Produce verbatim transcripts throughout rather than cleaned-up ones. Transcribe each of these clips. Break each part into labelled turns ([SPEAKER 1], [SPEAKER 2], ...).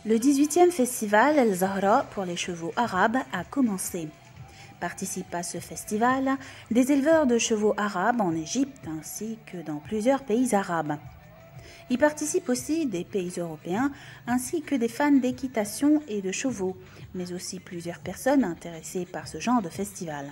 [SPEAKER 1] Le dix-huitième festival El Zahra pour les chevaux arabes a commencé. Participent à ce festival des éleveurs de chevaux arabes en Égypte ainsi que dans plusieurs pays arabes. Y participent aussi des pays européens ainsi que des fans d'équitation et de chevaux, mais aussi plusieurs personnes intéressées par ce genre de festival.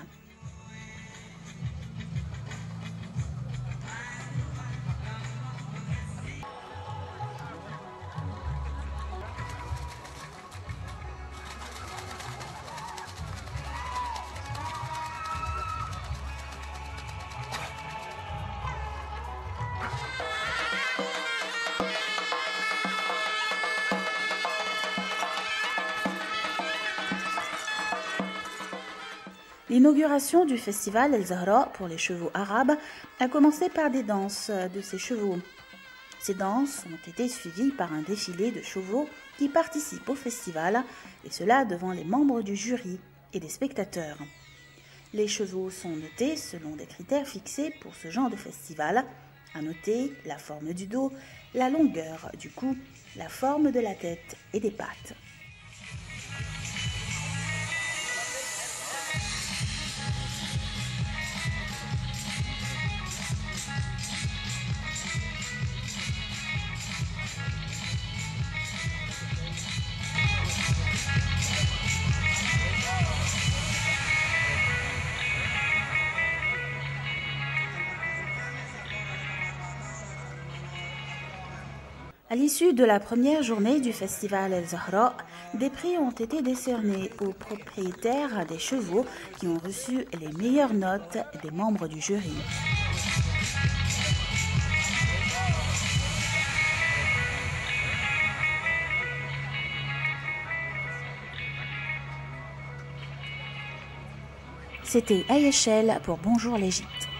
[SPEAKER 1] L'inauguration du festival El Zahra pour les chevaux arabes a commencé par des danses de ces chevaux. Ces danses ont été suivies par un défilé de chevaux qui participent au festival, et cela devant les membres du jury et des spectateurs. Les chevaux sont notés selon des critères fixés pour ce genre de festival. À noter la forme du dos, la longueur du cou, la forme de la tête et des pattes. À l'issue de la première journée du festival El Zahra, des prix ont été décernés aux propriétaires des chevaux qui ont reçu les meilleures notes des membres du jury. C'était Ayeshel pour Bonjour l'Égypte.